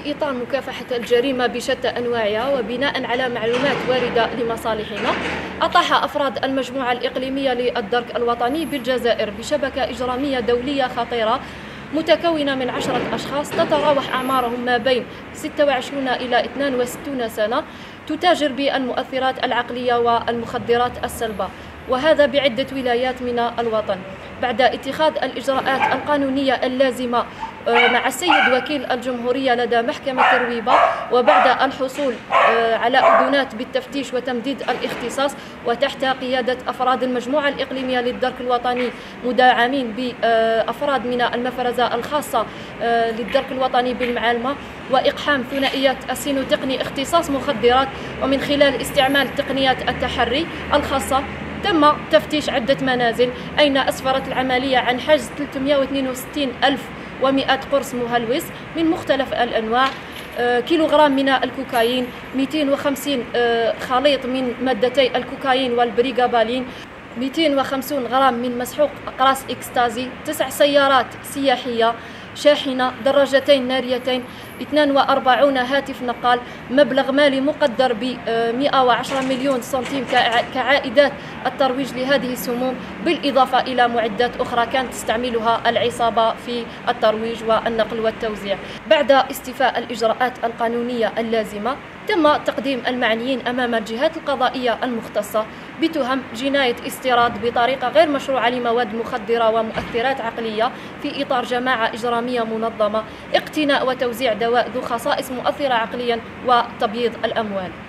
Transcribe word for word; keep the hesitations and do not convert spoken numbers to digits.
في إطار مكافحة الجريمة بشتى أنواعها وبناء على معلومات واردة لمصالحنا، أطاح أفراد المجموعة الإقليمية للدرك الوطني بالجزائر بشبكة إجرامية دولية خطيرة متكونة من عشرة أشخاص تتراوح أعمارهم ما بين ستة وعشرين إلى اثنين وستين سنة، تتاجر بالمؤثرات العقلية والمخدرات السلبة، وهذا بعدة ولايات من الوطن. بعد اتخاذ الإجراءات القانونية اللازمة مع السيد وكيل الجمهورية لدى محكمة ترويبة، وبعد الحصول على أذونات بالتفتيش وتمديد الاختصاص، وتحت قيادة أفراد المجموعة الإقليمية للدرك الوطني مدعمين بأفراد من المفرزة الخاصة للدرك الوطني بالمعالمة، وإقحام ثنائيات السينوتقني اختصاص مخدرات، ومن خلال استعمال تقنيات التحري الخاصة تم تفتيش عدة منازل أين أسفرت العملية عن حجز ثلاثمئة واثنين وستين ألف ومئة قرص مهلوس من مختلف الأنواع، كيلوغرام من الكوكايين، مئتين وخمسين خليط من مادتي الكوكايين والبريغابالين، مئتين وخمسين غرام من مسحوق أقراص إكستازي، تسع سيارات سياحية، شاحنة، دراجتين ناريتين، اثنين وأربعين هاتف نقال، مبلغ مالي مقدر ب مئة وعشرة مليون سنتيم كعائدات الترويج لهذه السموم، بالإضافة إلى معدات أخرى كانت تستعملها العصابة في الترويج والنقل والتوزيع. بعد استيفاء الإجراءات القانونية اللازمة، تم تقديم المعنيين أمام الجهات القضائية المختصة بتهم جناية استيراد بطريقة غير مشروعة لمواد مخدرة ومؤثرات عقلية في إطار جماعة إجرامية منظمة، اقتناء وتوزيع دواء ذو خصائص مؤثرة عقليا، وتبييض الأموال.